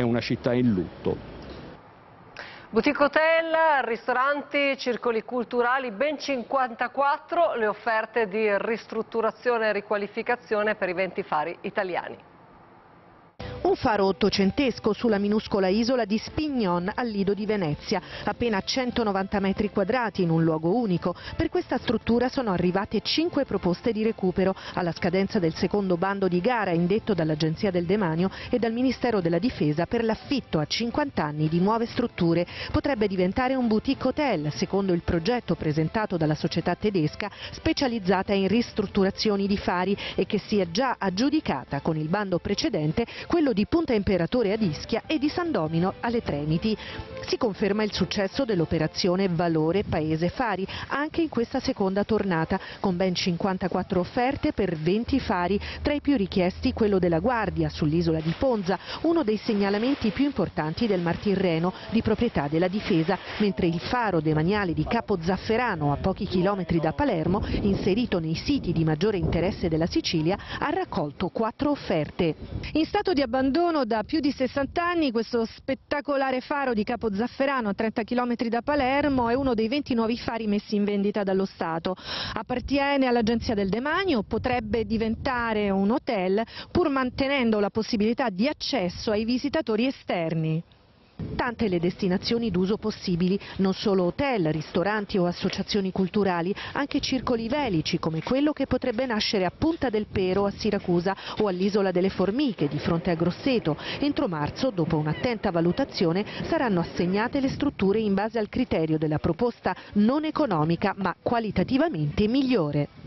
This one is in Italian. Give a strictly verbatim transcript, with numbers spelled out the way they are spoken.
una città in lutto. Boutique hotel, ristoranti, circoli culturali, ben cinquantaquattro le offerte di ristrutturazione e riqualificazione per i venti fari italiani. Un faro ottocentesco sulla minuscola isola di Spignon al Lido di Venezia, appena centonovanta metri quadrati in un luogo unico. Per questa struttura sono arrivate cinque proposte di recupero alla scadenza del secondo bando di gara indetto dall'Agenzia del Demanio e dal Ministero della Difesa per l'affitto a cinquanta anni di nuove strutture. Potrebbe diventare un boutique hotel, secondo il progetto presentato dalla società tedesca specializzata in ristrutturazioni di fari e che si è già aggiudicata con il bando precedente quello di Punta Imperatore ad Ischia e di San Domino alle Tremiti. Si conferma il successo dell'operazione Valore Paese Fari anche in questa seconda tornata, con ben cinquantaquattro offerte per venti fari, tra i più richiesti quello della Guardia sull'isola di Ponza, uno dei segnalamenti più importanti del Mar Tirreno di proprietà della Difesa, mentre il faro demaniale di Capo Zafferano, a pochi chilometri da Palermo, inserito nei siti di maggiore interesse della Sicilia, ha raccolto quattro offerte. In stato di abbandono da più di sessanta anni, questo spettacolare faro di Capo Zafferano, a trenta chilometri da Palermo, è uno dei venti nuovi fari messi in vendita dallo Stato. Appartiene all'Agenzia del Demanio, potrebbe diventare un hotel pur mantenendo la possibilità di accesso ai visitatori esterni. Tante le destinazioni d'uso possibili, non solo hotel, ristoranti o associazioni culturali, anche circoli velici come quello che potrebbe nascere a Punta del Pero a Siracusa o all'Isola delle Formiche di fronte a Grosseto. Entro marzo, dopo un'attenta valutazione, saranno assegnate le strutture in base al criterio della proposta non economica ma qualitativamente migliore.